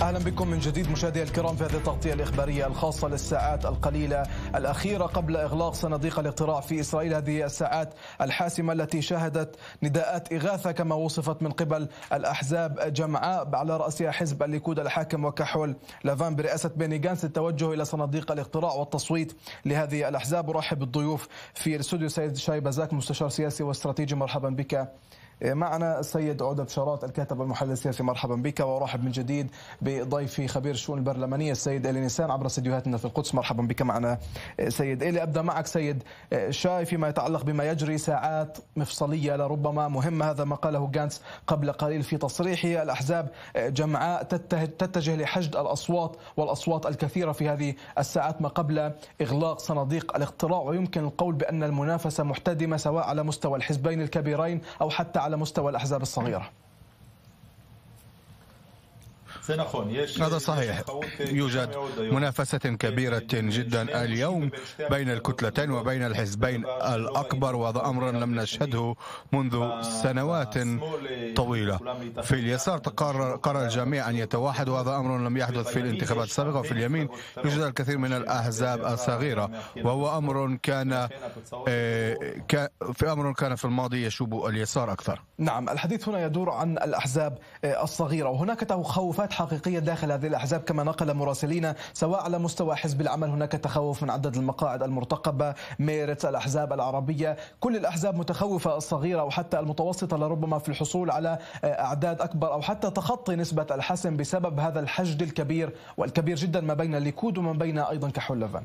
أهلا بكم من جديد مشاهدي الكرام في هذه التغطية الإخبارية الخاصة للساعات القليلة الأخيرة قبل إغلاق صناديق الاقتراع في إسرائيل. هذه الساعات الحاسمة التي شهدت نداءات إغاثة كما وصفت من قبل الأحزاب جمعاء على رأسها حزب الليكود الحاكم وكحول لافان برئاسة بيني جانس للتوجه إلى صناديق الاقتراع والتصويت لهذه الأحزاب. أرحب بالضيوف في الاستوديو سيد شاي بزاك مستشار سياسي واستراتيجي، مرحبا بك. معنا السيد عودة بشارات الكاتب والمحلل السياسي، مرحبا بك. وارحب من جديد بضيفي خبير الشؤون البرلمانية السيد إيلي نيسان عبر استديوهاتنا في القدس، مرحبا بك معنا سيد إيلي. أبدأ معك سيد شاي فيما يتعلق بما يجري، ساعات مفصلية لربما مهمة، هذا ما قاله جانس قبل قليل في تصريحه. الأحزاب جمعاء تتجه لحشد الأصوات والأصوات الكثيرة في هذه الساعات ما قبل إغلاق صناديق الاقتراع، ويمكن القول بأن المنافسة محتدمة سواء على مستوى الحزبين الكبيرين أو حتى على مستوى الأحزاب الصغيرة. هذا صحيح، يوجد منافسة كبيرة جدا اليوم بين الكتلتين وبين الحزبين الأكبر، وهذا أمر لم نشهده منذ سنوات طويلة. في اليسار قرر الجميع أن يتوحدوا، وهذا أمر لم يحدث في الانتخابات السابقة. وفي اليمين يوجد الكثير من الأحزاب الصغيرة، وهو أمر كان في الماضي يشوب اليسار أكثر. نعم، الحديث هنا يدور عن الأحزاب الصغيرة، وهناك تخوفات حقيقية داخل هذه الأحزاب كما نقل مراسلين، سواء على مستوى حزب العمل هناك تخوف من عدد المقاعد المرتقبة، ميرت، الأحزاب العربية، كل الأحزاب متخوفة الصغيرة وحتى المتوسطة لربما في الحصول على أعداد أكبر أو حتى تخطي نسبة الحسم بسبب هذا الحشد الكبير والكبير جدا ما بين الليكود وما بين أيضا كحول لافان.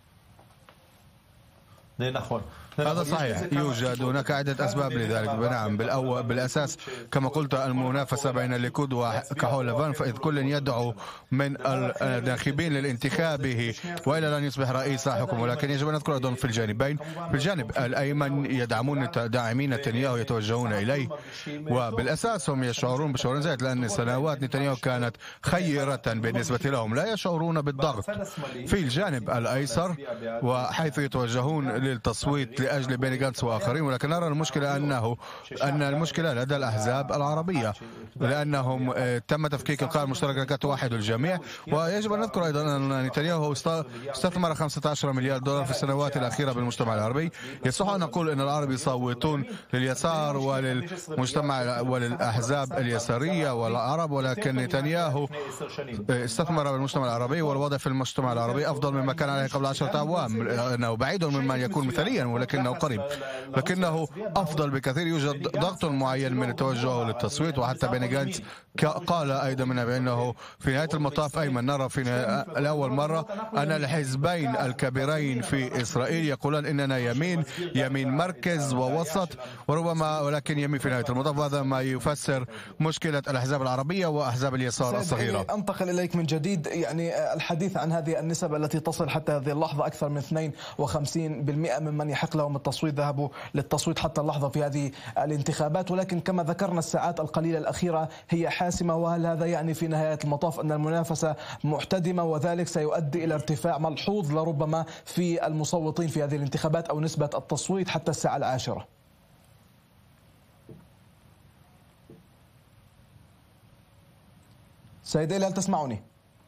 هذا صحيح، يوجد هناك عدة أسباب لذلك. نعم، بالأساس كما قلت المنافسة بين الليكود وكحول لافان، فإذ كل يدعو من الناخبين للانتخابه وإلى أن يصبح رئيس حكم، ولكن يجب أن نذكر أيضا في الجانبين، في الجانب الأيمن يدعمون داعمين نتنياهو يتوجهون إليه، وبالأساس هم يشعرون بشعور زائد لأن سنوات نتنياهو كانت خيرة بالنسبة لهم، لا يشعرون بالضغط. في الجانب الأيسر وحيث يتوجهون للتصويت لأجل بيني جانس وآخرين، ولكن نرى المشكلة أن المشكلة لدى الأحزاب العربية، لأنهم تم تفكيك القائمة المشتركة كتوحد الجميع. ويجب أن نذكر أيضا أن نتنياهو استثمر 15 مليار دولار في السنوات الأخيرة بالمجتمع العربي. يصح أن نقول أن العرب يصوتون لليسار وللمجتمع وللأحزاب اليسارية والعرب، ولكن نتنياهو استثمر بالمجتمع العربي، والوضع في المجتمع العربي أفضل مما كان عليه قبل 10 أعوام، أنه بعيد مما يكون مثاليا ولكنه قريب، لكنه أفضل بكثير. يوجد ضغط معين من التوجه للتصويت، وحتى بيني جانس قال أيضا منها بأنه في نهاية المطاف أيمن نرى في الأول مرة أن الحزبين الكبيرين في إسرائيل يقولون إننا يمين مركز ووسط وربما، ولكن يمين في نهاية المطاف. هذا ما يفسر مشكلة الأحزاب العربية وأحزاب اليسار الصغيرة. أنتقل إليك من جديد، يعني الحديث عن هذه النسب التي تصل حتى هذه اللحظة أكثر من 52% ممن يحق لهم التصويت ذهبوا للتصويت حتى اللحظة في هذه الانتخابات، ولكن كما ذكرنا الساعات القليلة الأخيرة هي حاسمة. وهل هذا يعني في نهاية المطاف أن المنافسة محتدمة وذلك سيؤدي إلى ارتفاع ملحوظ لربما في المصوتين في هذه الانتخابات أو نسبة التصويت حتى الساعة 10؟ سيد إيلي، هل تسمعني؟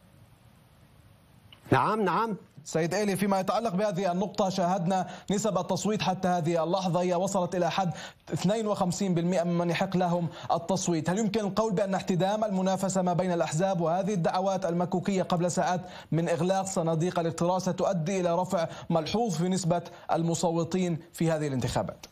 نعم سيد إيلي، فيما يتعلق بهذه النقطة شاهدنا نسب التصويت حتى هذه اللحظة هي وصلت إلى حد 52% ممن يحق لهم التصويت. هل يمكن القول بأن احتدام المنافسة ما بين الأحزاب وهذه الدعوات المكوكية قبل ساعات من إغلاق صناديق الاقتراع ستؤدي إلى رفع ملحوظ في نسبة المصوتين في هذه الانتخابات؟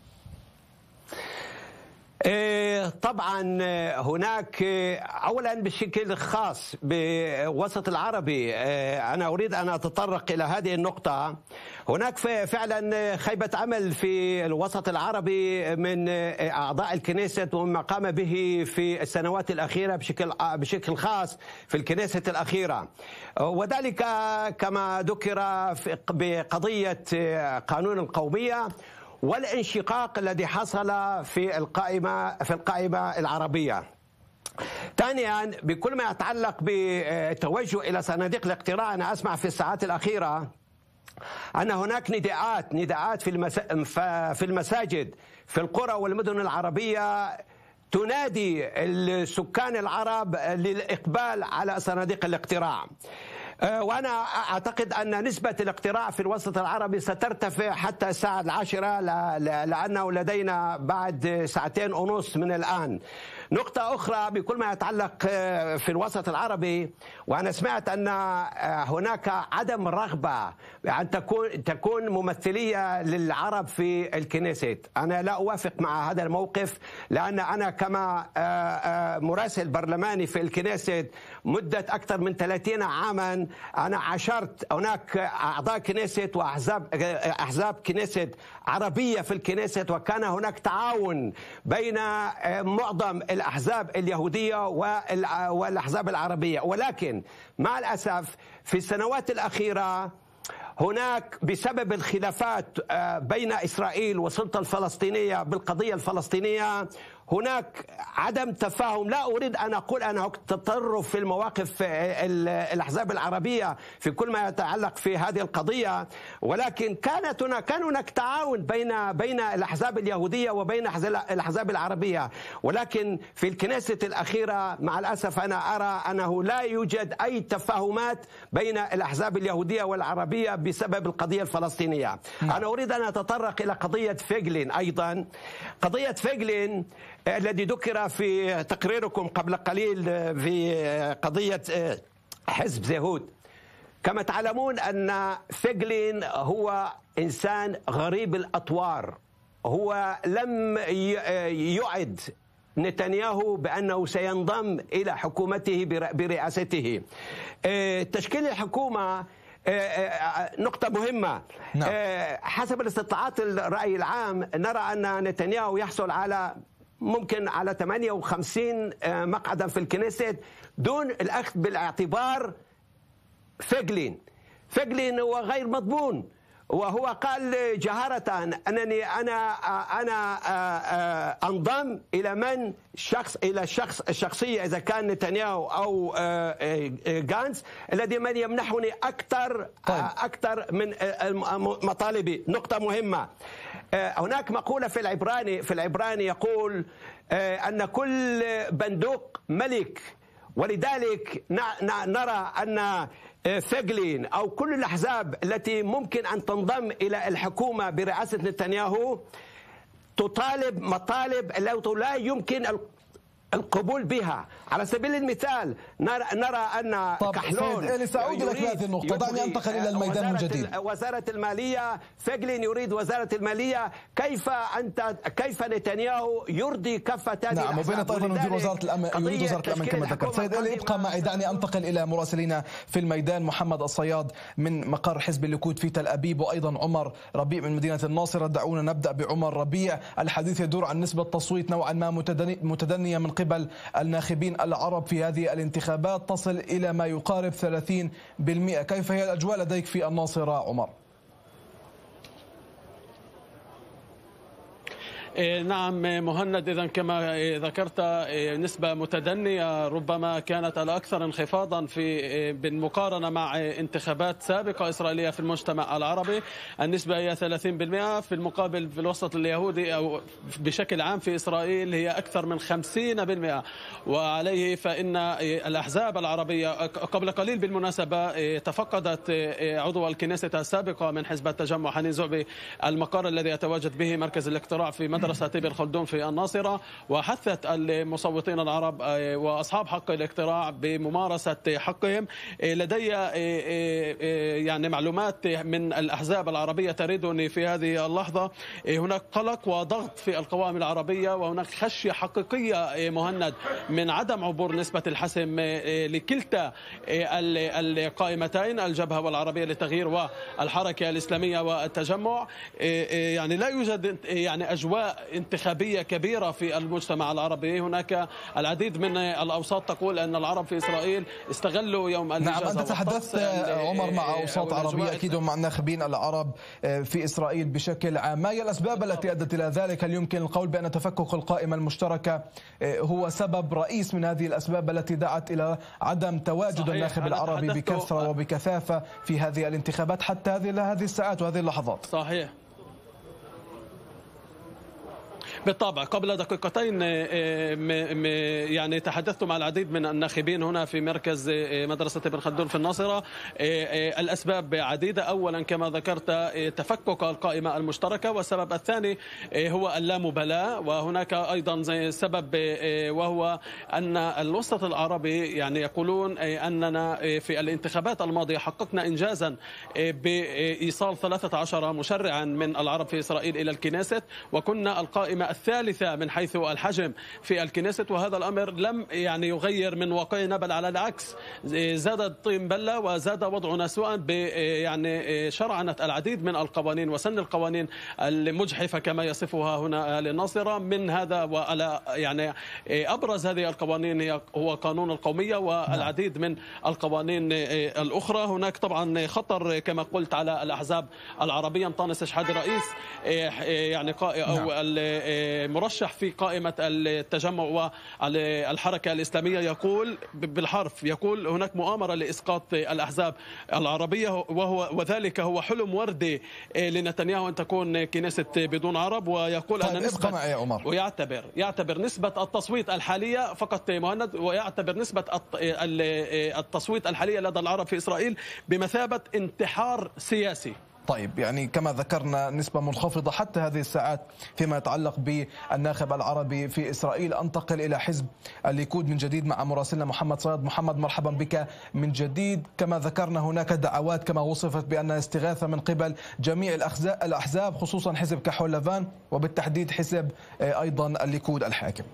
طبعا هناك اولا بشكل خاص بوسط العربي، انا اريد ان اتطرق الى هذه النقطه. هناك فعلا خيبه امل في الوسط العربي من اعضاء الكنيست وما قام به في السنوات الاخيره بشكل خاص في الكنيست الاخيره، وذلك كما ذكر بقضيه قانون القوميه والانشقاق الذي حصل في القائمة العربية. ثانيا، بكل ما يتعلق بالتوجه إلى صناديق الاقتراع، أنا أسمع في الساعات الأخيرة أن هناك نداءات في المساجد في القرى والمدن العربية تنادي السكان العرب للإقبال على صناديق الاقتراع. وأنا أعتقد أن نسبة الاقتراع في الوسط العربي سترتفع حتى الساعة 10 لأنه لدينا بعد 2.5 ساعة من الآن. نقطة أخرى بكل ما يتعلق في الوسط العربي، وأنا سمعت أن هناك عدم رغبة أن تكون ممثلية للعرب في الكنيست. أنا لا أوافق مع هذا الموقف، لأن أنا كما مراسل برلماني في الكنيست مدة أكثر من 30 عاما أنا عاشرت هناك أعضاء كنيست وأحزاب كنيست عربية في الكنيست، وكان هناك تعاون بين معظم الأحزاب اليهودية والأحزاب العربية. ولكن مع الأسف في السنوات الأخيرة هناك بسبب الخلافات بين إسرائيل والسلطة الفلسطينية بالقضية الفلسطينية هناك عدم تفاهم. لا أريد أن أقول أنه تطرف في المواقف الأحزاب العربية في كل ما يتعلق في هذه القضية، ولكن كان هناك تعاون بين الأحزاب اليهودية وبين الأحزاب العربية. ولكن في الكنيسة الأخيرة مع الأسف أنا أرى أنه لا يوجد أي تفاهمات بين الأحزاب اليهودية والعربية بسبب القضية الفلسطينية. أنا أريد أن أتطرق إلى قضية فيغلين أيضا. قضية فيغلين الذي ذكر في تقريركم قبل قليل في قضية حزب زهود. كما تعلمون أن فيغلين هو إنسان غريب الأطوار. هو لم يعد نتنياهو بأنه سينضم إلى حكومته برئاسته. تشكيل الحكومة نقطة مهمة. نعم. حسب الاستطلاعات الرأي العام نرى أن نتنياهو يحصل على ممكن على 58 مقعدا في الكنيست دون الأخذ بالاعتبار فيغلين هو غير مضمون، وهو قال جهارة أنني أنا أنضم إلى الشخصية إذا كان نتنياهو أو غانتس الذي من يمنحني أكثر من مطالبي. نقطة مهمة. هناك مقولة في العبراني يقول أن كل بندق ملك، ولذلك نرى أن فيغلين أو كل الأحزاب التي ممكن أن تنضم إلى الحكومة برئاسة نتنياهو تطالب مطالب لا يمكن القبول بها. على سبيل المثال نرى أن كحلون سأعود لك هذه النقطة. دعني أنتقل إلى الميدان من جديد. وزارة المالية، فيغلين يريد وزارة المالية. كيف نتنياهو يرضي كافة هذه نعم، وبينت أيضا وزير وزارة الأمن كما ذكرت. سيد إلي ابقى معي. دعني أنتقل إلى مراسلينا في الميدان، محمد الصياد من مقر حزب الليكود في تل أبيب، وأيضا عمر ربيع من مدينة الناصرة. دعونا نبدأ بعمر ربيع. الحديث يدور عن نسبة تصويت نوعا ما متدنية من قبل الناخبين العرب في هذه الانتخابات تصل إلى ما يقارب 30%. كيف هي الأجواء لديك في الناصرة عمر؟ نعم مهند، إذا كما ذكرت نسبة متدنية ربما كانت الأكثر انخفاضا بالمقارنة مع انتخابات سابقة إسرائيلية في المجتمع العربي. النسبة هي 30%، في المقابل في الوسط اليهودي أو بشكل عام في إسرائيل هي أكثر من 50%. وعليه فإن الأحزاب العربية قبل قليل بالمناسبة تفقدت عضو الكنيست السابقة من حزب التجمع حنين زعبي المقر الذي يتواجد به مركز الاقتراع في مدرسة ابن خلدون في الناصرة، وحثت المصوتين العرب وأصحاب حق الاقتراع بممارسة حقهم. لدي يعني معلومات من الأحزاب العربية تريدني في هذه اللحظة. هناك قلق وضغط في القوائم العربية، وهناك خشية حقيقية مهند من عدم عبور نسبة الحسم لكلتا القائمتين، الجبهة والعربية للتغيير والحركة الإسلامية والتجمع. يعني لا يوجد يعني أجواء انتخابية كبيرة في المجتمع العربي. هناك العديد من الأوساط تقول أن العرب في إسرائيل استغلوا يوم الإجازة. نعم، أنت تحدثت عمر مع أوساط عربية أكيد ومع الناخبين العرب في إسرائيل بشكل عام. ما هي الأسباب التي أدت إلى ذلك؟ هل يمكن القول بأن تفكك القائمة المشتركة هو سبب رئيس من هذه الأسباب التي دعت إلى عدم تواجد الناخب العربي بكثرة وبكثافة في هذه الانتخابات حتى هذه الساعات وهذه اللحظات؟ صحيح. بالطبع قبل دقيقتين يعني تحدثت مع العديد من الناخبين هنا في مركز مدرسة ابن خلدون في الناصرة. الأسباب عديدة، أولا كما ذكرت تفكك القائمة المشتركة، والسبب الثاني هو اللامبالاة، وهناك أيضا سبب وهو أن الوسط العربي يعني يقولون أننا في الانتخابات الماضية حققنا إنجازا بإيصال 13 مشرعا من العرب في إسرائيل إلى الكنيست، وكنا القائمة الثالثة من حيث الحجم في الكنيست، وهذا الأمر لم يعني يغير من واقعنا، بل على العكس زاد الطين بلة وزاد وضعنا سوءا يعني شرعنة العديد من القوانين وسن القوانين المجحفة كما يصفها هنا أهل الناصرة. من هذا وعلى يعني أبرز هذه القوانين هو قانون القومية والعديد من القوانين الأخرى. هناك طبعا خطر كما قلت على الأحزاب العربية. أنطونيوس شحادة رئيس يعني أو المرشح في قائمة التجمع والحركة الإسلامية يقول بالحرف، يقول هناك مؤامرة لإسقاط الأحزاب العربية، وذلك هو حلم وردي لنتنياهو أن تكون كنيسة بدون عرب. ويقول أن نسبة ويعتبر نسبة التصويت الحالية فقط مهند، ويعتبر نسبة التصويت الحالية لدى العرب في إسرائيل بمثابة انتحار سياسي. طيب، يعني كما ذكرنا نسبة منخفضة حتى هذه الساعات فيما يتعلق بالناخب العربي في إسرائيل. أنتقل إلى حزب الليكود من جديد مع مراسلنا محمد صياد. محمد، مرحبا بك من جديد. كما ذكرنا هناك دعوات كما وصفت بأنها استغاثة من قبل جميع الأحزاب، خصوصا حزب كحول لافان وبالتحديد حزب أيضا الليكود الحاكم.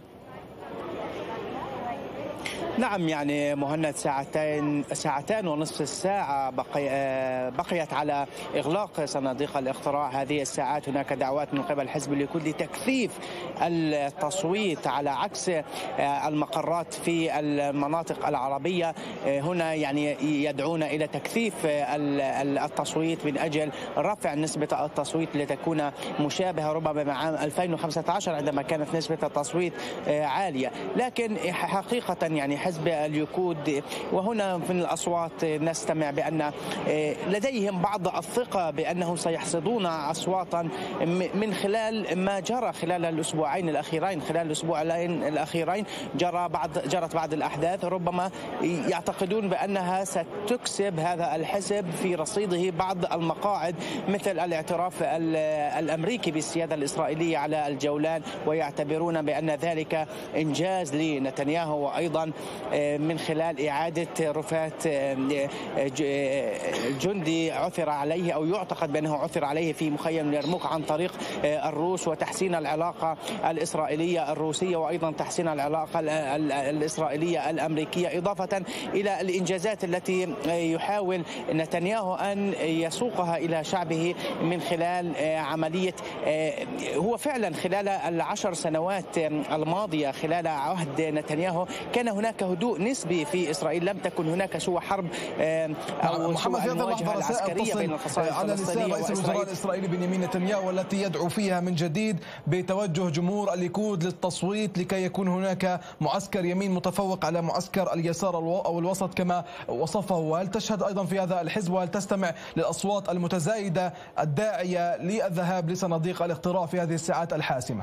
نعم، يعني مهند ساعتان ونصف الساعة بقيت على إغلاق صناديق الاقتراع. هذه الساعات هناك دعوات من قبل حزب الليكود لتكثيف التصويت على عكس المقرات في المناطق العربية. هنا يعني يدعون إلى تكثيف التصويت من أجل رفع نسبة التصويت لتكون مشابهة ربما مع عام 2015 عندما كانت نسبة التصويت عالية. لكن حقيقة يعني حزب الليكود وهنا من الأصوات نستمع بأن لديهم بعض الثقة بأنهم سيحصدون أصواتا من خلال ما جرى خلال الأسبوعين الأخيرين. خلال الأسبوعين الأخيرين جرت بعض الأحداث ربما يعتقدون بأنها ستكسب هذا الحزب في رصيده بعض المقاعد، مثل الاعتراف الأمريكي بالسيادة الإسرائيلية على الجولان، ويعتبرون بأن ذلك إنجاز لنتنياهو، وأيضا من خلال إعادة رفات جندي عثر عليه أو يعتقد بأنه عثر عليه في مخيم اليرموك عن طريق الروس، وتحسين العلاقة الإسرائيلية الروسية، وأيضا تحسين العلاقة الإسرائيلية الأمريكية، إضافة إلى الإنجازات التي يحاول نتنياهو أن يسوقها إلى شعبه من خلال عملية. هو فعلا خلال العشر سنوات الماضية خلال عهد نتنياهو كان هناك هدوء نسبي في إسرائيل، لم تكن هناك سوى حرب أو سوى المواجهة العسكرية بين الفصائل على لسان رئيس الوزراء الإسرائيلي بنيامين نتنياهو، والتي يدعو فيها من جديد بتوجه جمهور الليكود للتصويت لكي يكون هناك معسكر يمين متفوق على معسكر اليسار أو الوسط كما وصفه. وهل تشهد أيضا في هذا الحزب وهل تستمع للأصوات المتزايدة الداعية للذهاب لصناديق الاقتراع في هذه الساعات الحاسمة؟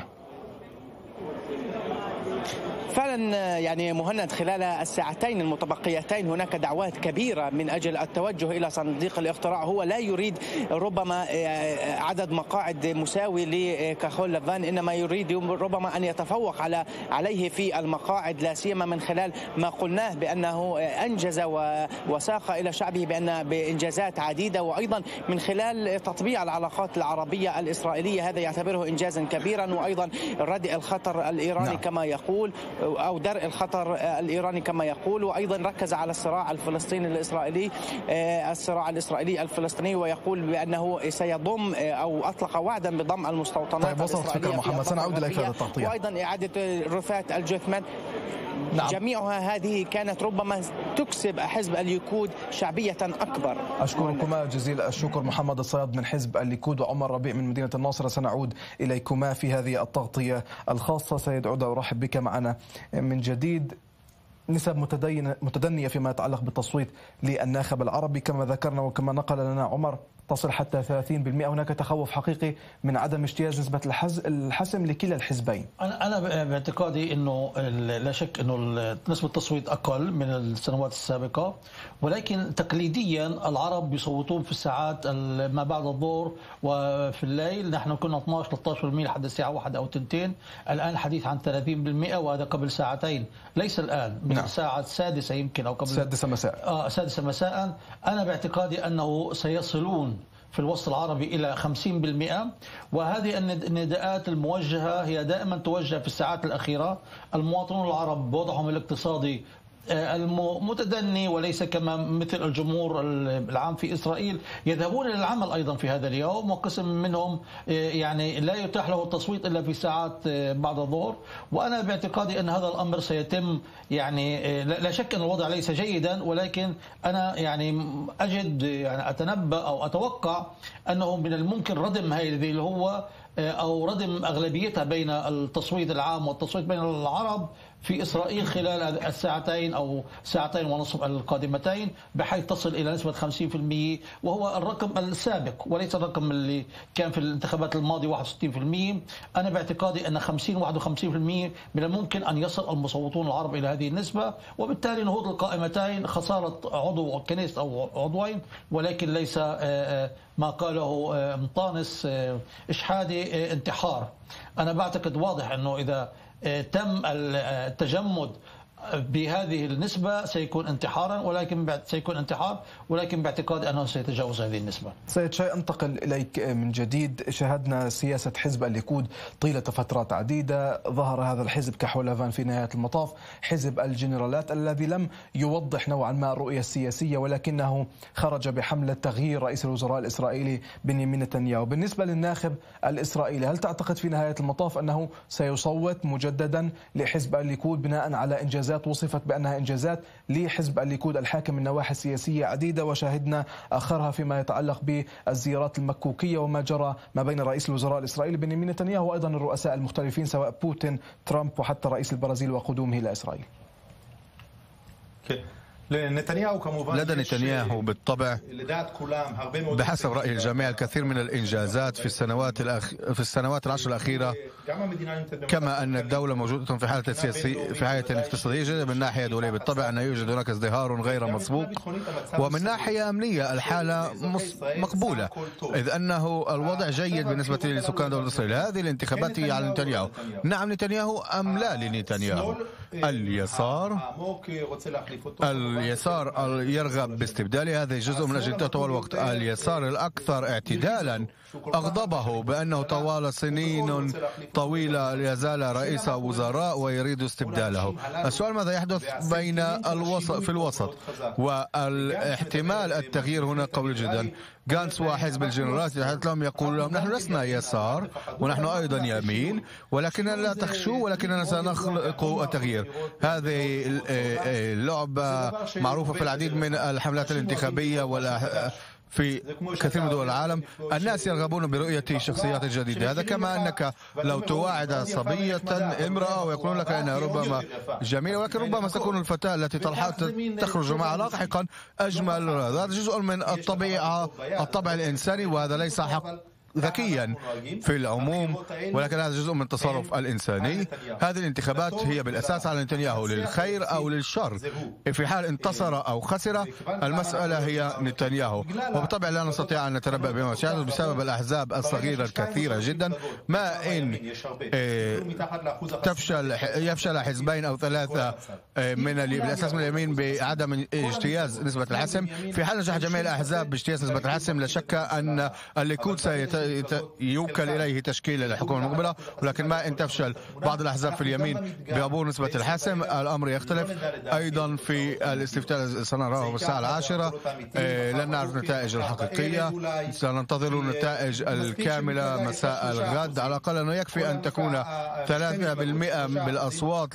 فعلا يعني مهند خلال الساعتين المتبقيتين هناك دعوات كبيرة من أجل التوجه إلى صندوق الاقتراع. هو لا يريد ربما عدد مقاعد مساوي لكحول لافان، إنما يريد ربما أن يتفوق عليه في المقاعد، لا سيما من خلال ما قلناه بأنه أنجز وساق إلى شعبه بإنجازات عديدة، وأيضا من خلال تطبيع العلاقات العربية الإسرائيلية. هذا يعتبره إنجازا كبيرا، وأيضا ردع الخطر الإيراني كما يقول، أو درء الخطر الإيراني كما يقول، وأيضا ركز على الصراع الفلسطيني الإسرائيلي، الصراع الإسرائيلي الفلسطيني، ويقول بأنه سيضم أو أطلق وعدا بضم المستوطنات الإسرائيلية. محمد، سنعود إليك هذا التغطية. وأيضا إعادة رفات الجثمان. نعم. جميعها هذه كانت ربما تكسب حزب الليكود شعبية أكبر. أشكركما جزيل الشكر محمد الصياد من حزب الليكود وعمر ربيع من مدينة الناصرة. سنعود إليكما في هذه التغطية الخاصة. سيد عودة، أرحب بك معنا من جديد. نسب متدنية فيما يتعلق بالتصويت للناخب العربي كما ذكرنا وكما نقل لنا عمر. تصل حتى 30%. هناك تخوف حقيقي من عدم اجتياز نسبة الحسم لكلا الحزبين. أنا باعتقادي أنه لا شك أنه نسبة التصويت أقل من السنوات السابقة، ولكن تقليديا العرب يصوتون في الساعات ما بعد الظهر وفي الليل. نحن كنا 12-13% لحد الساعة 1 أو 2، الآن حديث عن 30%، وهذا قبل ساعتين، ليس الآن، من الساعة 6 يمكن أو قبل 6 مساء. 6 مساء. أنا باعتقادي أنه سيصلون في الوسط العربي إلى 50%، وهذه النداءات الموجهة هي دائما توجه في الساعات الأخيرة. المواطنون العرب بوضعهم الاقتصادي متدني، وليس كما مثل الجمهور العام في إسرائيل، يذهبون إلى العمل أيضا في هذا اليوم، وقسم منهم يعني لا يتاح له التصويت إلا في ساعات بعد الظهر. وأنا باعتقادي أن هذا الأمر سيتم، يعني لا شك أن الوضع ليس جيدا، ولكن أنا يعني أجد، يعني أتنبأ أو أتوقع أنه من الممكن ردم هذه اللي هو أو ردم أغلبيتها بين التصويت العام والتصويت بين العرب في إسرائيل خلال الساعتين أو ساعتين ونصف القادمتين، بحيث تصل إلى نسبة 50%، وهو الرقم السابق وليس الرقم اللي كان في الانتخابات الماضية 61%. أنا باعتقادي أن 50-51% من الممكن أن يصل المصوتون العرب إلى هذه النسبة، وبالتالي نهوض القائمتين خسارة عضو كنيست أو عضوين، ولكن ليس ما قاله مطانس إشحادي انتحار. أنا بعتقد واضح أنه إذا تم التجمد بهذه النسبة سيكون انتحارا، ولكن باعتقاد أنه سيتجاوز هذه النسبة. سيد شاي، أنتقل إليك من جديد. شاهدنا سياسة حزب الليكود طيلة فترات عديدة. ظهر هذا الحزب كحلفان في نهاية المطاف حزب الجنرالات الذي لم يوضح نوعا ما الرؤية السياسية، ولكنه خرج بحملة تغيير رئيس الوزراء الإسرائيلي بنيامين نتنياهو. بالنسبة للناخب الإسرائيلي، هل تعتقد في نهاية المطاف أنه سيصوت مجددا لحزب الليكود بناء على إنجازات وصفت بأنها إنجازات لحزب الليكود الحاكم من نواحي سياسية عديدة، وشاهدنا آخرها فيما يتعلق بالزيارات المكوكية وما جرى ما بين رئيس الوزراء الإسرائيلي بنيامين نتنياهو وأيضا الرؤساء المختلفين سواء بوتين، ترامب، وحتى رئيس البرازيل وقدومه إلى إسرائيل؟ لدى نتنياهو بالطبع بحسب رأي الجميع الكثير من الإنجازات في السنوات العشر الأخيرة، كما أن الدولة موجودة في حالة اقتصادية جيدة من ناحية دولية. بالطبع أن يوجد هناك ازدهار غير مسبوق، ومن ناحية أمنية الحالة مقبولة، إذ أنه الوضع جيد بالنسبة لسكان دولة إسرائيل. هذه الانتخابات هي على نتنياهو. نعم نتنياهو أم لا لنتنياهو؟ اليسار يرغب باستبداله، هذا جزء من أجندته طوال الوقت. اليسار الأكثر اعتدالا أغضبه بأنه طوال سنين طويلة يزال رئيس وزراء ويريد استبداله. السؤال ماذا يحدث في الوسط، والاحتمال التغيير هنا قوي جدا. غانتس وحزب الجنرالات يتحدث لهم، يقول لهم نحن لسنا يسار ونحن أيضا يمين، ولكننا لا تخشوا ولكننا سنخلق التغيير. هذه اللعبة معروفة في العديد من الحملات الانتخابية في كثير من دول العالم. الناس يرغبون برؤية شخصيات جديدة. هذا كما أنك لو تواعد صبية امرأة ويقولون لك أنها ربما جميلة، ولكن ربما تكون الفتاة التي تخرج معها لاحقا أجمل. هذا جزء من الطبع الإنساني، وهذا ليس ذكيا في العموم، ولكن هذا جزء من التصرف الإنساني. هذه الانتخابات هي بالأساس على نتنياهو للخير أو للشر. في حال انتصر أو خسر المسألة هي نتنياهو، وبالطبع لا نستطيع أن نتنبأ بما سيحدث بسبب الأحزاب الصغيرة الكثيرة جدا. ما إن يفشل حزبين أو ثلاثة بالأساس من اليمين بعدم اجتياز نسبة الحسم، في حال نجح جميع الأحزاب باجتياز نسبة الحسم لا شك أن الليكود يوكل إليه تشكيل الحكومة المقبلة. ولكن ما إن تفشل بعض الأحزاب في اليمين بعبور نسبة الحسم الأمر يختلف. أيضا في الاستفتاء سنراه بالساعة 10 لن نعرف النتائج الحقيقية، سننتظر النتائج الكاملة مساء الغد. على الأقل أنه يكفي أن تكون 3% بالأصوات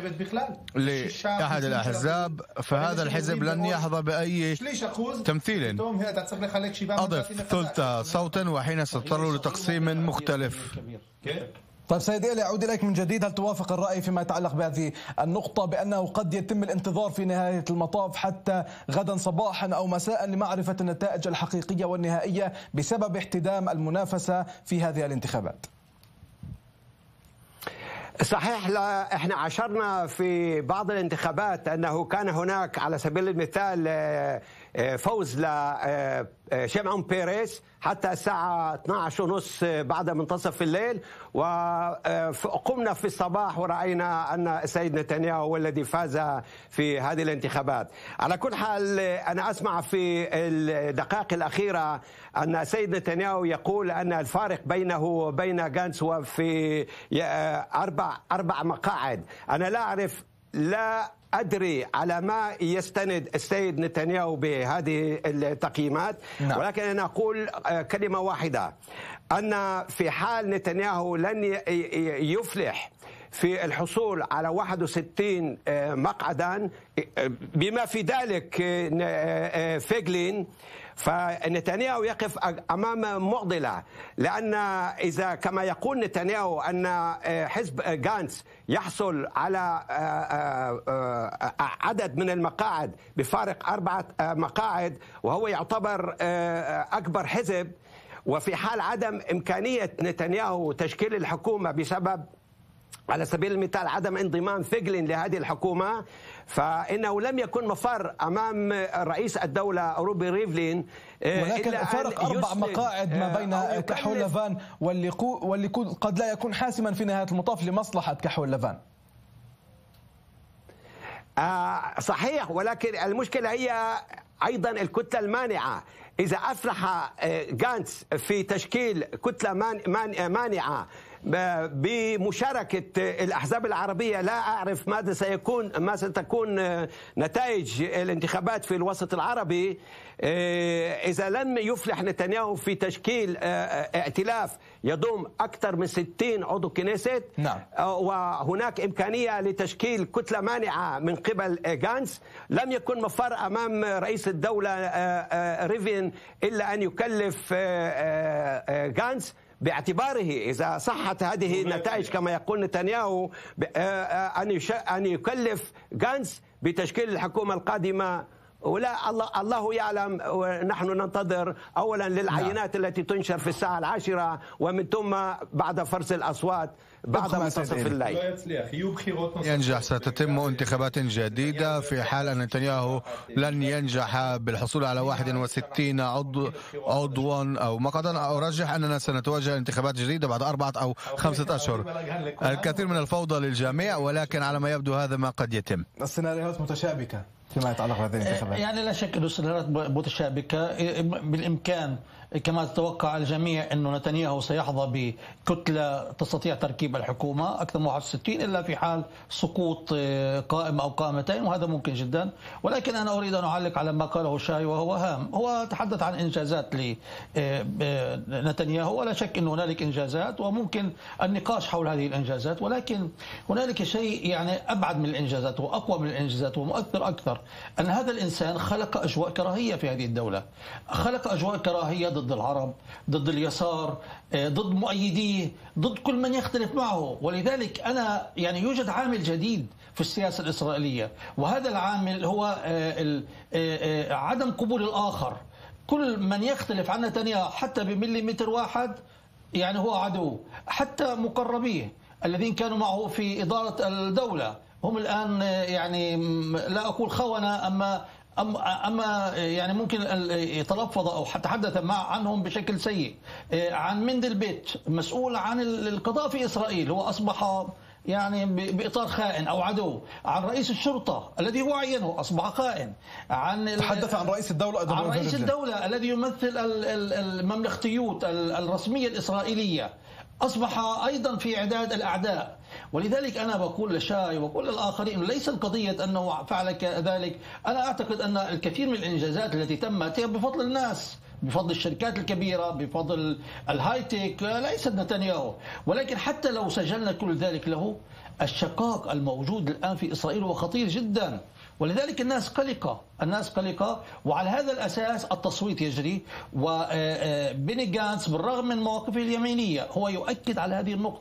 لأحد الأحزاب، فهذا الحزب لن يحظى بأي تمثيل. أضف ثلث صوت وحين سيضطروا لتقسيم مختلف. طيب سيد إيلي، أعود إليك من جديد. هل توافق الرأي فيما يتعلق بهذه النقطة بأنه قد يتم الانتظار في نهاية المطاف حتى غدا صباحا أو مساء لمعرفة النتائج الحقيقية والنهائية بسبب احتدام المنافسة في هذه الانتخابات؟ صحيح، لا احنا عاشرنا في بعض الانتخابات انه كان هناك على سبيل المثال فوز لشمعون بيريز حتى الساعة 12:30 بعد منتصف الليل، وقمنا في الصباح ورأينا أن السيد نتنياهو هو الذي فاز في هذه الانتخابات. على كل حال أنا أسمع في الدقائق الأخيرة أن السيد نتنياهو يقول أن الفارق بينه وبين غانتس هو في أربع مقاعد. أنا لا أدري على ما يستند السيد نتنياهو بهذه التقييمات، ولكن أنا أقول كلمة واحدة، أن في حال نتنياهو لن يفلح في الحصول على 61 مقعدا بما في ذلك فيغلين، فنتنياهو يقف أمام معضلة، لأن إذا كما يقول نتنياهو أن حزب غانتس يحصل على عدد من المقاعد بفارق 4 مقاعد وهو يعتبر أكبر حزب، وفي حال عدم إمكانية نتنياهو تشكيل الحكومة بسبب على سبيل المثال عدم انضمام فيغلين لهذه الحكومة، فإنه لم يكن مفر أمام رئيس الدولة روبي ريفلين. ولكن فرق 4 مقاعد ما بين كحول لافان والليكود قد لا يكون حاسما في نهاية المطاف لمصلحة كحول لافان. صحيح، ولكن المشكلة هي أيضا الكتلة المانعة. إذا أفلح غانتس في تشكيل كتلة مانعة بمشاركة الأحزاب العربية، لا أعرف ما ستكون نتائج الانتخابات في الوسط العربي. إذا لم يفلح نتنياهو في تشكيل ائتلاف يضم أكثر من 60 عضو كنيست، وهناك إمكانية لتشكيل كتلة مانعة من قبل غانتس، لم يكن مفر أمام رئيس الدولة ريفلين إلا أن يكلف غانتس باعتباره إذا صحت هذه النتائج كما يقول نتنياهو أن يكلف غانتس بتشكيل الحكومة القادمة. ولا الله يعلم، ونحن ننتظر أولا للعينات التي تنشر في الساعة 10 ومن ثم بعد فرز الأصوات بعد منتصف الليل. ينجح ستتم انتخابات جديدة في حال أن نتنياهو لن ينجح بالحصول على 61 عضوا أو مقعدا. أرجح أننا سنتوجه انتخابات جديدة بعد 4 أو 5 أشهر. الكثير من الفوضى للجميع، ولكن على ما يبدو هذا ما قد يتم. السيناريوهات متشابكة فيما يتعلق بهذه الانتخابات. يعني لا شك أن السيناريوهات متشابكة. بالإمكان كما تتوقع الجميع أنه نتنياهو سيحظى بكتلة تستطيع تركيب الحكومة أكثر من 61 إلا في حال سقوط قائمة أو قائمتين، وهذا ممكن جدا. ولكن أنا أريد أن أعلق على ما قاله شاي وهو هام. هو تحدث عن إنجازات لنتنياهو، ولا شك أن هنالك إنجازات وممكن النقاش حول هذه الإنجازات، ولكن هنالك شيء يعني أبعد من الإنجازات وأقوى من الإنجازات ومؤثر أكثر، أن هذا الإنسان خلق أجواء كراهية في هذه الدولة، خلق أجواء كراهية ضد العرب، ضد اليسار، ضد مؤيديه، ضد كل من يختلف معه. ولذلك أنا يعني يوجد عامل جديد في السياسة الإسرائيلية، وهذا العامل هو عدم قبول الآخر. كل من يختلف عن نتنياهو حتى بمليمتر واحد يعني هو عدو. حتى مقربيه الذين كانوا معه في إدارة الدولة هم الآن يعني لا أقول خونة، أما يعني ممكن يتلفظ أو تحدث عنهم بشكل سيء. عن مندلبيت مسؤول عن القضاء في إسرائيل، هو أصبح يعني بإطار خائن أو عدو. عن رئيس الشرطة الذي هو عينه أصبح خائن. تحدث عن رئيس الدولة، عن رئيس الدولة الذي يمثل المملكتيوت الرسمية الإسرائيلية أصبح أيضا في إعداد الأعداء. ولذلك أنا بقول لشاي وبقول للآخرين ليس القضية أنه فعل ذلك. أنا أعتقد أن الكثير من الإنجازات التي تمت هي بفضل الناس، بفضل الشركات الكبيرة، بفضل الهايتك، ليست نتنياهو. ولكن حتى لو سجلنا كل ذلك له، الشقاق الموجود الآن في إسرائيل هو خطير جدا. ولذلك الناس قلقة، وعلى هذا الأساس التصويت يجري. وبيني غانتس بالرغم من مواقفه اليمينية هو يؤكد على هذه النقطة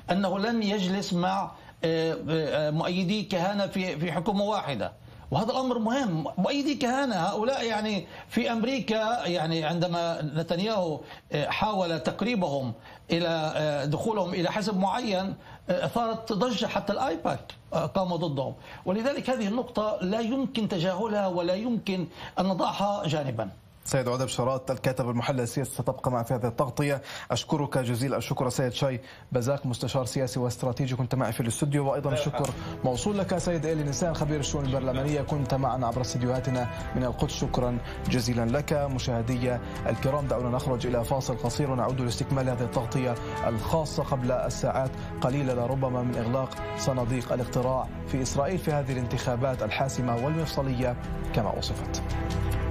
أنه لن يجلس مع مؤيدي كهانة في حكومة واحدة، وهذا الأمر مهم. مؤيدي كهانة هؤلاء يعني في أمريكا، يعني عندما نتنياهو حاول تقريبهم إلى دخولهم إلى حزب معين أثارت ضجة، حتى الآيباك قاموا ضدهم. ولذلك هذه النقطة لا يمكن تجاهلها ولا يمكن أن نضعها جانبا. سيد عودة بشارات الكاتب المحلل السياسي ستبقى معي في هذه التغطية. أشكرك جزيل الشكر سيد شاي بزاك مستشار سياسي واستراتيجي كنت معي في الاستوديو، وأيضا الشكر موصول لك سيد إيلي نسان خبير الشؤون البرلمانية كنت معنا عبر استديوهاتنا من القدس. شكرا جزيلا لك. مشاهدي الكرام دعونا نخرج إلى فاصل قصير ونعود لاستكمال هذه التغطية الخاصة قبل الساعات قليلة لربما من إغلاق صناديق الاقتراع في إسرائيل في هذه الانتخابات الحاسمة والمفصلية كما وصفت.